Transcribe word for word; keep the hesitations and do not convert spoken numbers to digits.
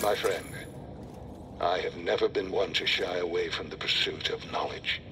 My friend, I have never been one to shy away from the pursuit of knowledge.